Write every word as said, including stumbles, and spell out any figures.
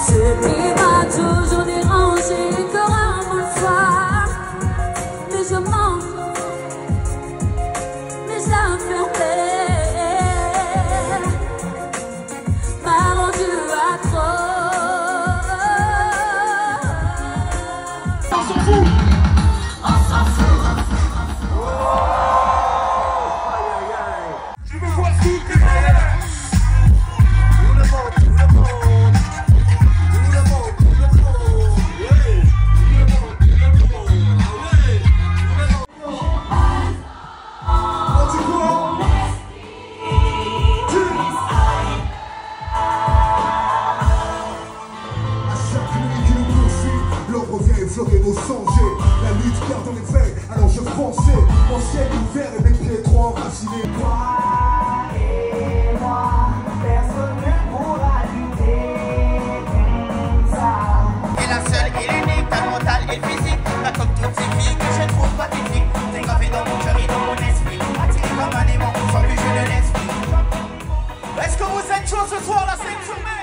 Ce qui m'a toujours dérangé, encore un peu le soir. Mais je mens, mais je la fermais. M'a rendu accro. On s'en fout. On s'en fout. Je me vois tout que derrière. Tout le monde, tout le monde. Tout le monde, tout le monde. Ouais. Tout le monde, tout le monde. Ah ouais. Tout le monde. On dit quoi? Tu. À chaque nuit qui nous poursuit, l'or revient effleurer nos songes. La lutte perd en effet, alors je fonçais. Mon ciel ouvert et mes pieds trop enracinés. Et physique, là comme toutes ces filles que je trouve pathétiques. T'es gravé dans mon cœur et dans mon esprit, attiré comme un aimant, sans que je ne laisse plus. Est-ce que vous êtes chaud ce soir, la scène sur mer?